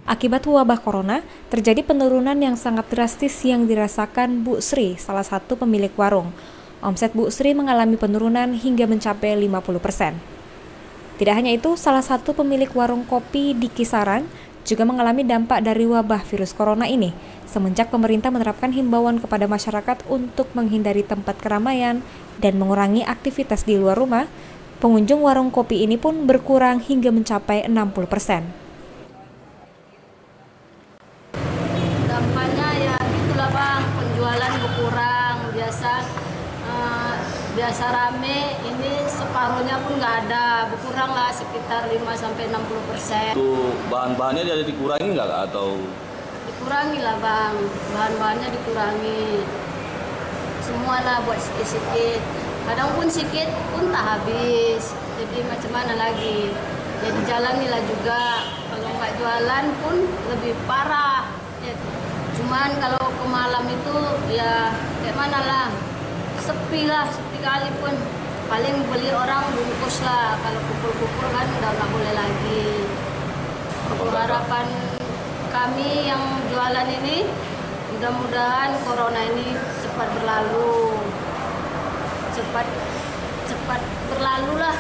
Akibat wabah corona, terjadi penurunan yang sangat drastis yang dirasakan Bu Sri, salah satu pemilik warung. Omset Bu Sri mengalami penurunan hingga mencapai 50%. Tidak hanya itu, salah satu pemilik warung kopi di Kisaran juga mengalami dampak dari wabah virus corona ini, semenjak pemerintah menerapkan himbauan kepada masyarakat untuk menghindari tempat keramaian dan mengurangi aktivitas di luar rumah. Pengunjung warung kopi ini pun berkurang hingga mencapai 60%. Dampaknya ya gitulah Bang, penjualan berkurang, biasa rame, ini separuhnya pun nggak ada, berkurang lah sekitar 5-60%. Itu bahan-bahannya jadi dikurangi nggak atau? Dikurangi lah Bang, bahan-bahannya dikurangi, semua lah buat sikit-sikit, kadang pun sikit pun tak habis, jadi macam mana lagi, jadi jalanilah juga, kalau nggak jualan pun lebih parah. Cuman kalau ke malam itu ya kayak mana lah, sepi kali pun, paling beli orang bungkus lah, kalau kumpul-kumpul kan udah nggak boleh lagi. Harapan kami yang jualan ini, mudah-mudahan corona ini cepat berlalu lah.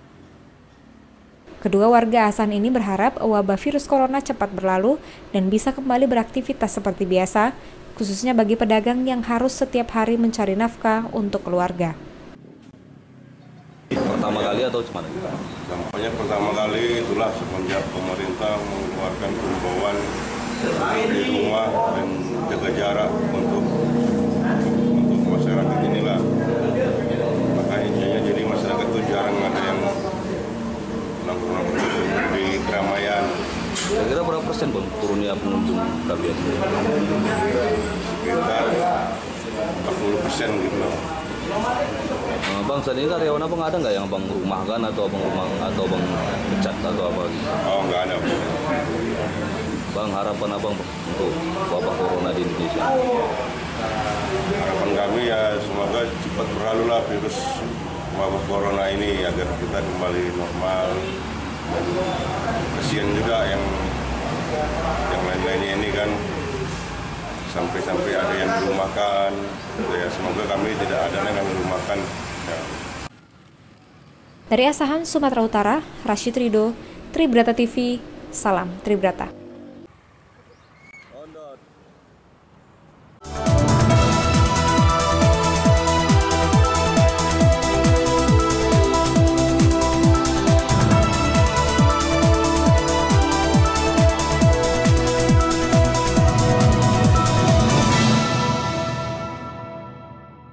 Kedua warga Asan ini berharap wabah virus corona cepat berlalu dan bisa kembali beraktivitas seperti biasa, khususnya bagi pedagang yang harus setiap hari mencari nafkah untuk keluarga. Pertama kali atau gimana? Dampaknya pertama kali itulah semenjak pemerintah mengeluarkan himbauan di rumah dan jaga jarak untuk masyarakat inilah. Makanya jadi masyarakat itu jarang ada yang di keramaian. Kira-kira berapa persen Bang turunnya pengunjung kalian? Sekitar 40% gitu loh. Bang, saat ini karyawan abang ada nggak yang abang rumahkan atau abang pecat atau apa gitu? Oh, nggak ada. Bang, harapan abang untuk wabah corona di Indonesia? Harapan kami ya semoga cepat berlalu lah virus wabah corona ini agar kita kembali normal. Dan kasihan juga yang lain-lainnya ini kan sampai ada yang dirumahkan. Ya, semoga kami tidak ada yang dirumahkan. Ya. Dari Asahan, Sumatera Utara, Rashid Ridho, Tribrata TV, salam Tribrata.